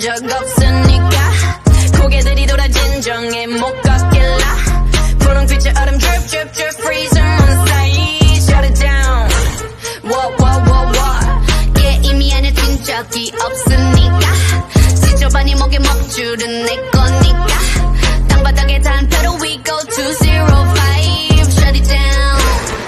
적 없으니까 고개들이 돌아 진정해 못 걷길라 분홍빛의 얼음 drip drip drip freeze on side shut it down what yeah 이미 안에 뛴 적이 없으니까 지저분이 목에 먹줄은 내 거니까 땅바닥에 단패로 we go to 05 shut it down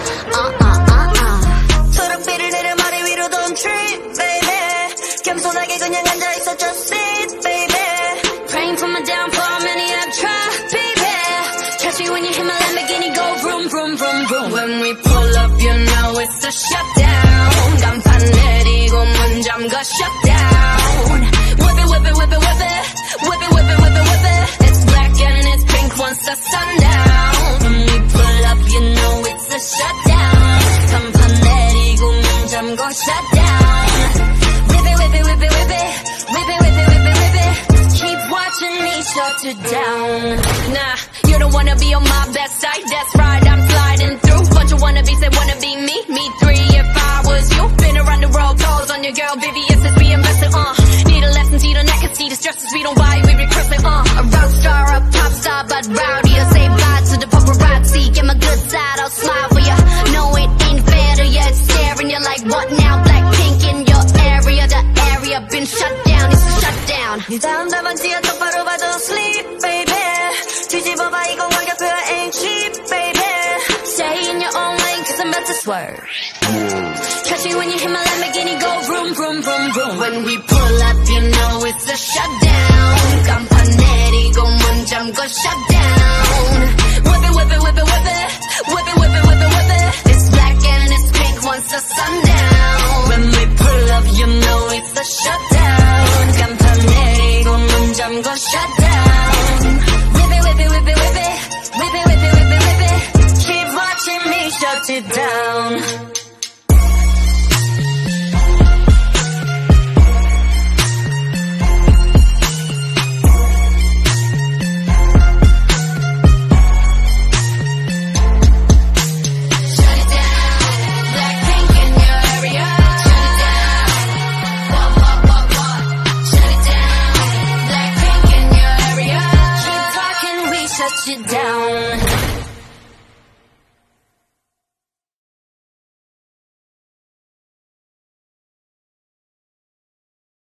초록빛을 내려 머리 위로 don't trip baby 겸손하게 그냥 앉아있어 just sit baby praying for my downfall many I've tried baby catch me when you hit my Lamborghini go vroom vroom vroom vroom when we pull up you know it's a shutdown 간판 내리고 문 잠가 shutdown whip it whip it whip it whip it whip it whip it whip it whip it it's black and it's pink once the sun down when we pull up you know it's a shutdown 간판 내리고 문 잠가 shutdown whip it whip it whip it whip it whip it whip it whip it whip it keep watching me shut it down nah you don't wanna be on my best side that's right I'm sliding through bunch of wannabes that wanna be me me three if I was you been around the world calls on your girl BBS is being invested need a lesson see the neck and see the stresses we don't buy we request it a rock star a pop star but rowdy I say bye to the paparazzi get my good side I'll smile for ya no it ain't fair to ya it's staring you like what now Blackpink in your area the area been shut down it's a shutdown 네 다음 답안지야 똑바로 봐 don't sleep baby 뒤집어봐 이건 완벽해 ain't cheap baby stay in your own lane cause I'm about to swerve catch me when you hit my Lamborghini go vroom vroom vroom vroom when we pull up you know it's a shutdown 간판 내리고 문 잠궈 shutdown whip it whip it whip it whip it whip it whip it whip it whip it it's black and it's pink once the sun down when we pull up you know it's a shutdown